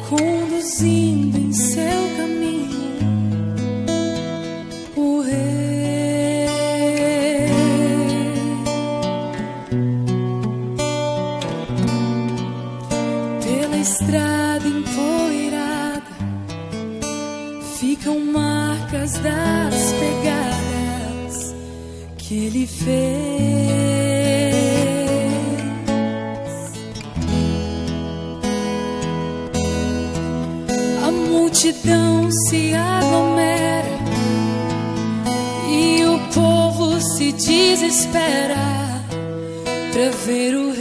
conduzindo em seu caminho o Rei. Pela estrada empoeirada ficam marcas das pegadas que ele fez. A multidão se aglomera e o povo se desespera pra ver o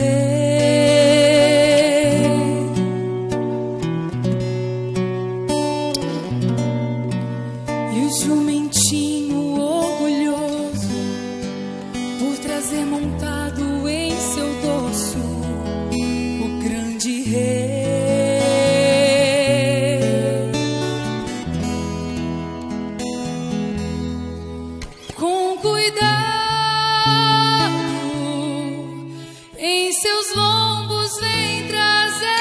Rei. E o jumentinho orgulhoso, por trazer montado em seu dorso o grande Rei. Com cuidado, em seus lombos vem trazendo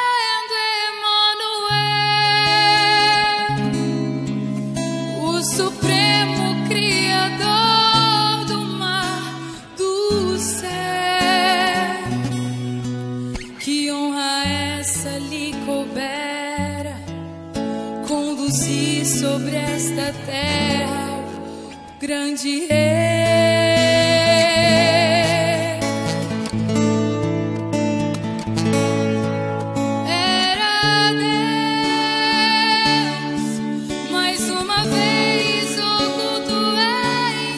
Emanuel, o supremo criador do mar, do céu. Que honra essa lhe coubera, conduzir sobre esta terra o grande Rei. Era Deus, mais uma vez oculto em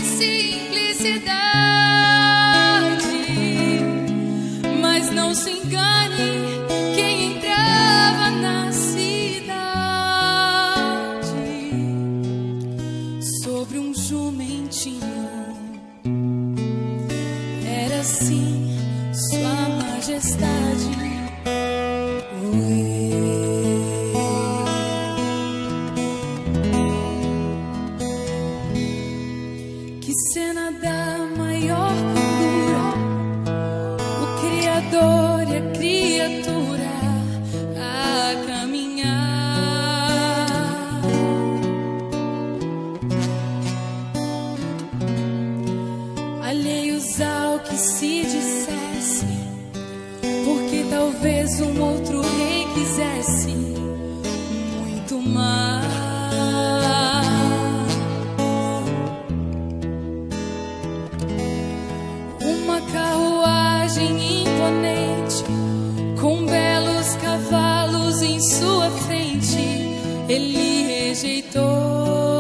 simplicidade. Mas não se engane quem entrava na cidade. Sobre um jumentinho, era assim sua majestade, o Rei. Que cena da maior candura, o Criador e a criatura a caminhar. Alheios ao que se dissesse, porque talvez um outro rei quisesse muito mais. Uma carruagem imponente, com belos cavalos em sua frente, ele rejeitou.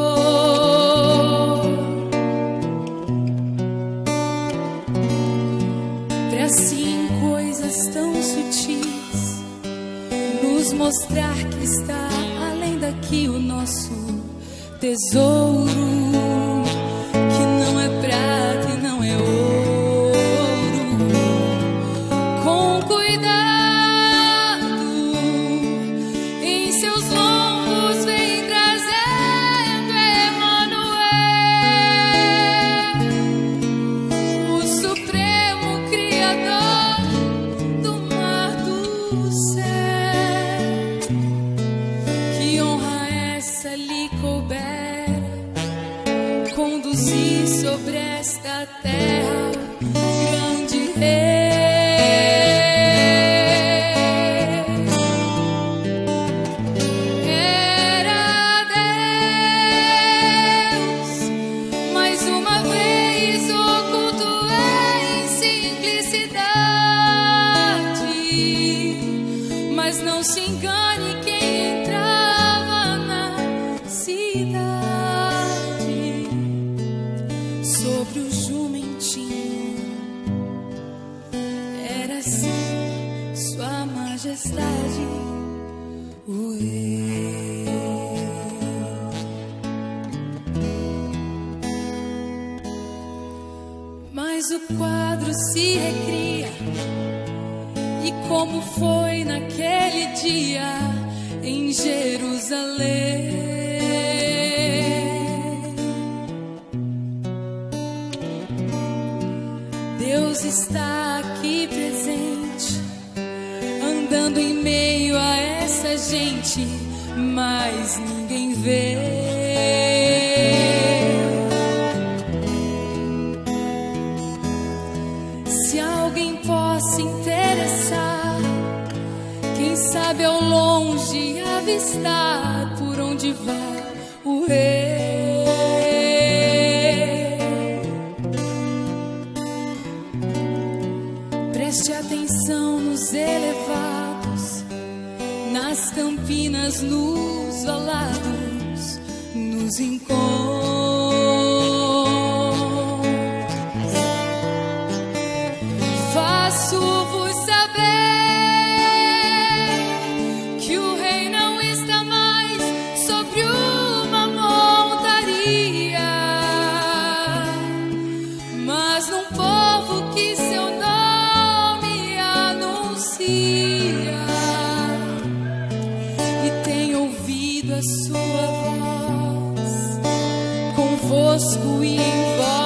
Pra assim coisas tão sutis nos mostrar que está além daqui o nosso tesouro, que não é prata e não é ouro. Com cuidado, em seus lombos vem trazendo Emanuel, o supremo criador do mar, do céu. Que honra essa lhe coubera, conduzir sobre esta terra grande Rei. Era Deus, mais uma vez oculto em simplicidade. Mas não se engane quem entrava na cidade. Sobre o jumentinho, era assim sua majestade, o Rei. Mas o quadro se recria, e como foi naquele dia em Jerusalém. Deus está aqui presente, andando em meio a essa essa gente, mas ninguém vê. Se alguém possa interessar, quem sabe ao longe avistar por onde vai o rei. Preste atenção nos elevados, nas campinas, nos valados, nos encontros. Faço-vos saber que o rei não está mais sobre uma montaria, mas num povo que seu nome anuncia e tem ouvido a sua voz convosco e em vós.